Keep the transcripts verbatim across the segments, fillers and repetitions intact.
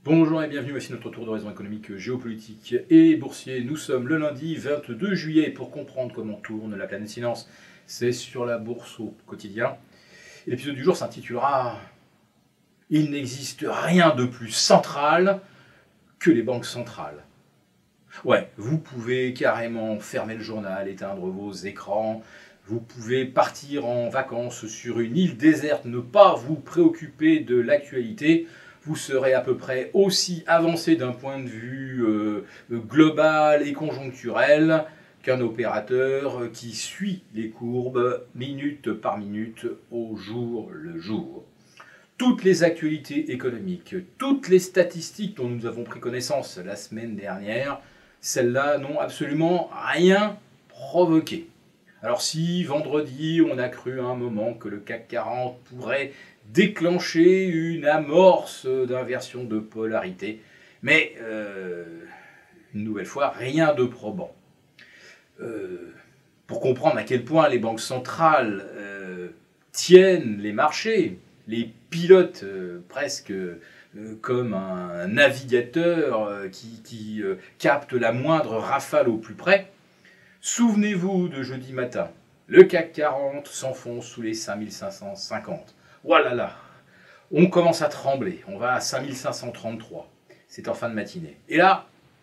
Bonjour et bienvenue, voici notre tour d'horizon économique, géopolitique et boursier. Nous sommes le lundi vingt-deux juillet pour comprendre comment tourne la planète finance. C'est sur la bourse au quotidien. Et l'épisode du jour s'intitulera « Il n'existe rien de plus central que les banques centrales ». Ouais, vous pouvez carrément fermer le journal, éteindre vos écrans, vous pouvez partir en vacances sur une île déserte, ne pas vous préoccuper de l'actualité. Vous serez à peu près aussi avancé d'un point de vue euh, global et conjoncturel qu'un opérateur qui suit les courbes minute par minute au jour le jour. Toutes les actualités économiques, toutes les statistiques dont nous avons pris connaissance la semaine dernière, celles-là n'ont absolument rien provoqué. Alors si vendredi on a cru à un moment que le C A C quarante pourrait déclencher une amorce d'inversion de polarité, mais euh, une nouvelle fois rien de probant. Euh, pour comprendre à quel point les banques centrales euh, tiennent les marchés, les pilotent euh, presque euh, comme un navigateur euh, qui, qui euh, capte la moindre rafale au plus près, souvenez-vous de jeudi matin, le C A C quarante s'enfonce sous les cinq mille cinq cent cinquante. Voilà là, on commence à trembler, on va à cinq mille cinq cent trente-trois, c'est en fin de matinée. Et là,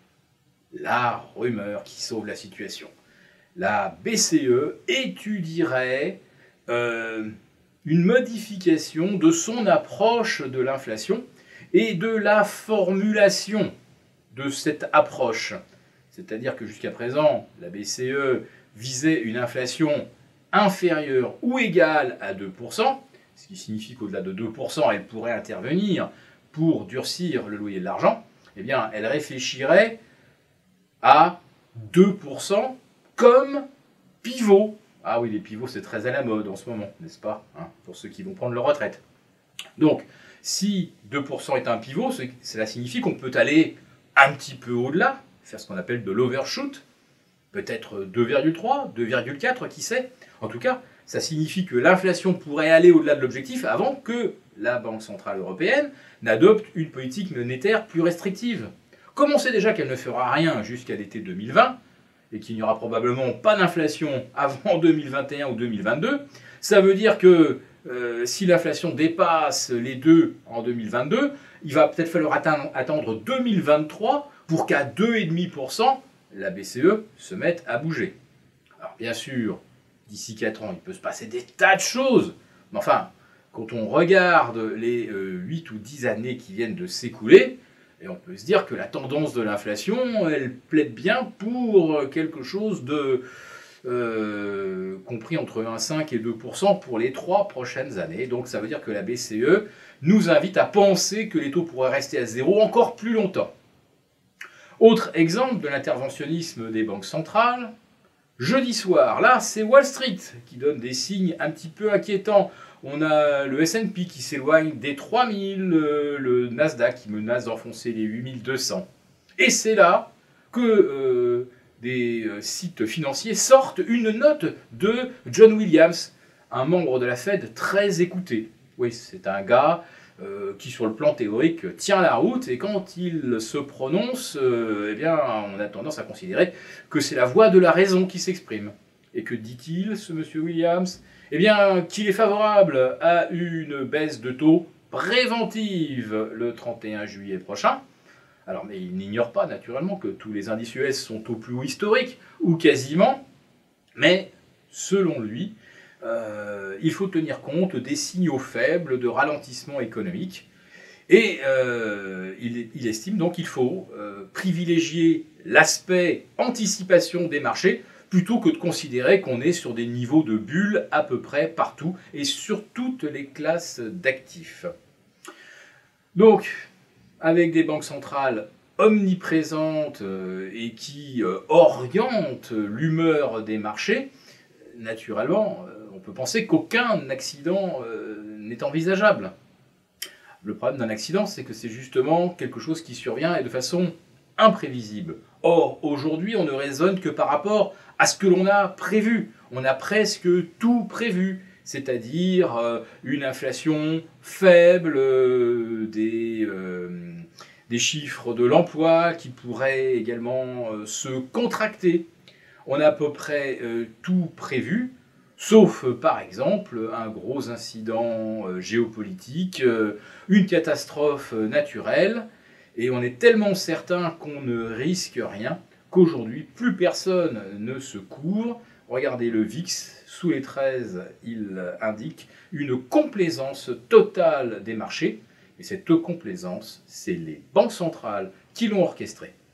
la rumeur qui sauve la situation. La B C E étudierait euh, une modification de son approche de l'inflation et de la formulation de cette approche. C'est-à-dire que jusqu'à présent, la B C E visait une inflation inférieure ou égale à deux pour cent, ce qui signifie qu'au-delà de deux pour cent, elle pourrait intervenir pour durcir le loyer de l'argent. Eh bien, elle réfléchirait à deux pour cent comme pivot. Ah oui, les pivots, c'est très à la mode en ce moment, n'est-ce pas, hein, pour ceux qui vont prendre leur retraite. Donc, si deux pour cent est un pivot, cela signifie qu'on peut aller un petit peu au-delà, faire ce qu'on appelle de l'overshoot, peut-être deux virgule trois, deux virgule quatre, qui sait. En tout cas, ça signifie que l'inflation pourrait aller au-delà de l'objectif avant que la Banque Centrale Européenne n'adopte une politique monétaire plus restrictive. Comme on sait déjà qu'elle ne fera rien jusqu'à l'été deux mille vingt, et qu'il n'y aura probablement pas d'inflation avant deux mille vingt et un ou deux mille vingt-deux, ça veut dire que euh, si l'inflation dépasse les deux en deux mille vingt-deux, il va peut-être falloir atteindre, attendre deux mille vingt-trois pour qu'à deux virgule cinq pour cent, la B C E se mette à bouger. Alors bien sûr, d'ici quatre ans, il peut se passer des tas de choses. Mais enfin, quand on regarde les euh, huit ou dix années qui viennent de s'écouler, et on peut se dire que la tendance de l'inflation, elle plaide bien pour quelque chose de euh, compris entre un virgule cinq et deux pour cent pour les trois prochaines années. Donc ça veut dire que la B C E nous invite à penser que les taux pourraient rester à zéro encore plus longtemps. Autre exemple de l'interventionnisme des banques centrales, jeudi soir, là c'est Wall Street qui donne des signes un petit peu inquiétants. On a le S and P qui s'éloigne des trois mille, le Nasdaq qui menace d'enfoncer les huit mille deux cents. Et c'est là que euh, des sites financiers sortent une note de John Williams, un membre de la Fed très écouté. Oui, c'est un gars euh, qui, sur le plan théorique, tient la route, et quand il se prononce, euh, eh bien, on a tendance à considérer que c'est la voix de la raison qui s'exprime. Et que dit-il, ce monsieur Williams ? Eh bien, qu'il est favorable à une baisse de taux préventive le trente et un juillet prochain. Alors, mais il n'ignore pas, naturellement, que tous les indices U S sont au plus haut historique, ou quasiment. Mais, selon lui, euh, il faut tenir compte des signaux faibles de ralentissement économique. Et euh, il, il estime donc qu'il faut euh, privilégier l'aspect anticipation des marchés plutôt que de considérer qu'on est sur des niveaux de bulles à peu près partout et sur toutes les classes d'actifs. Donc, avec des banques centrales omniprésentes et qui orientent l'humeur des marchés, naturellement, on peut penser qu'aucun accident n'est envisageable. Le problème d'un accident, c'est que c'est justement quelque chose qui survient et de façon imprévisible. Or, aujourd'hui, on ne raisonne que par rapport à ce que l'on a prévu. On a presque tout prévu, c'est-à-dire euh, une inflation faible, euh, des, euh, des chiffres de l'emploi qui pourraient également euh, se contracter. On a à peu près euh, tout prévu, sauf euh, par exemple un gros incident euh, géopolitique, euh, une catastrophe euh, naturelle, et on est tellement certain qu'on ne risque rien qu'aujourd'hui plus personne ne se couvre. Regardez le V I X, sous les treize, il indique une complaisance totale des marchés. Et cette complaisance, c'est les banques centrales qui l'ont orchestrée.